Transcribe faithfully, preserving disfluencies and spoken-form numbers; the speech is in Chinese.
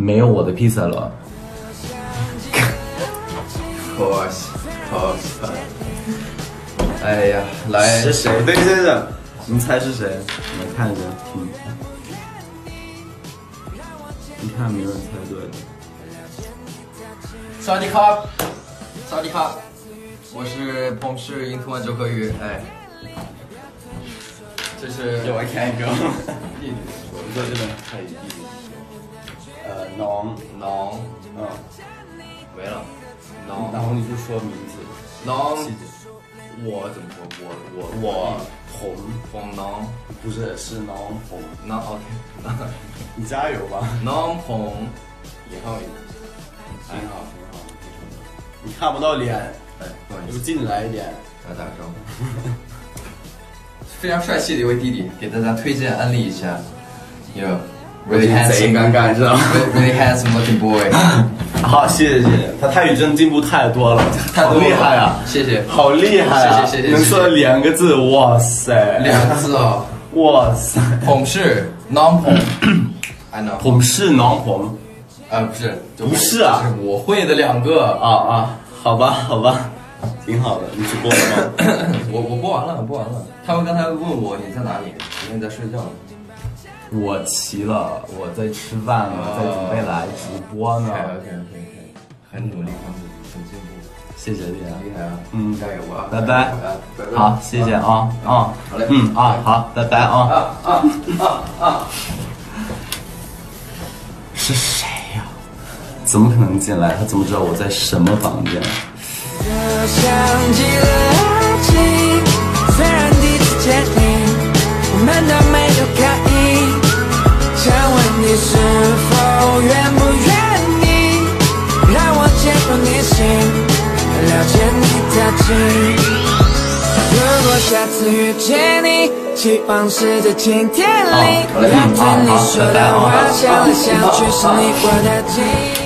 没有我的披萨了。 可惜，可惜。哎呀，来是谁？对对对，你猜是谁？我看一下，嗯，你看没有人猜对。 萨瓦迪卡，萨瓦迪卡，我是彭氏印图万周可宇，哎，这是给我看一个弟弟， 我在这边看弟弟。呃，น้น้อง， 嗯， 没了，น้อง， 然后你就说名字。 น้อง细节。 我怎么说？我我我红红น้อง， 不是是น้อง红。 น้อง OK， 你加油吧。 น้องผม以后挺好挺好。你看不到脸， 哎，不好意就思， 进来一点。 来打个招呼。非常帅气的一位弟弟，给大家推荐安利一下。有 really 贼 handsome， 尴尬，知道吗 really handsome looking boy。 好，谢谢谢谢。他泰语真的进步太多了， 太多了好厉害啊！ 谢谢， 好厉害啊！ 谢谢谢谢能说两个字，哇塞！ 两个字哦， 哇塞！ ผม是น้องผม，I know， ผม是น้องผม， 呃不是，就不是啊， 是我会的两个啊啊，好吧好吧，挺好的。你去播了吗？ 我我播完了，播完了。他们刚才问我你在哪里，我说你在睡觉。 我齐了，我在吃饭呢，在准备来直播呢。 OK OK OK OK， 很努力，很努力，很进步， 谢谢你， 厉害啊！ 嗯， 加油啊！ 拜拜， 拜拜。 好，谢谢啊啊， 好嘞， 嗯啊，好，拜拜啊啊啊啊啊！ 是谁呀？怎么可能进来？他怎么知道我在什么房间？ 就像极了爱情，虽然第一次见你，我们都没有刻意。想问你是否愿不愿意让我接入你心，了解你的情。如果下次遇见你，期望是在晴天里，要对你说的话，想来想去是你我的记忆。